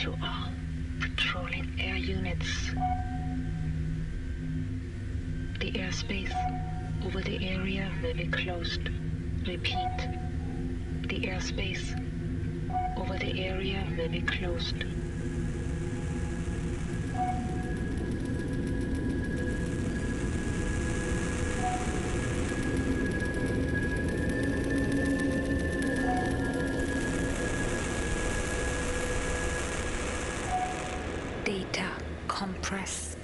to all patrolling air units. The airspace over the area will be closed. Repeat. The airspace over the area will be closed. Data compress.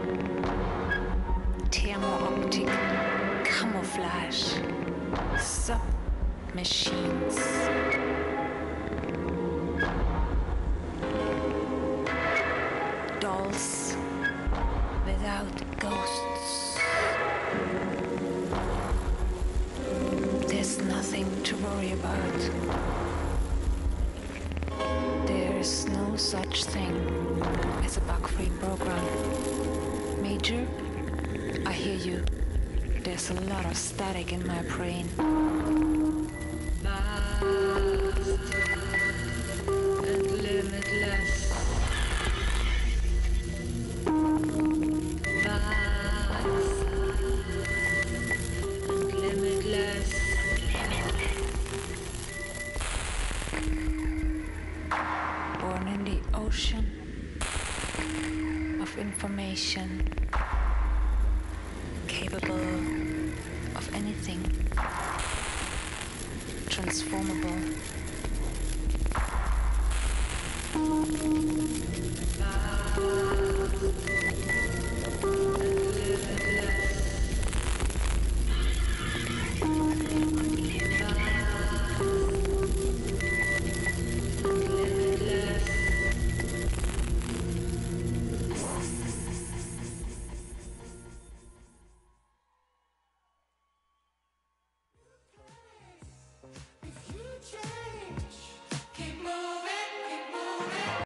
Thermo-optic camouflage. Sub-machines. Dolls without ghosts. There's nothing to worry about. There's no such thing as a bug-free program. Major, I hear you. There's a lot of static in my brain. Vast and limitless. Vast and limitless. Born in the ocean of information, capable of anything, transformable. Vast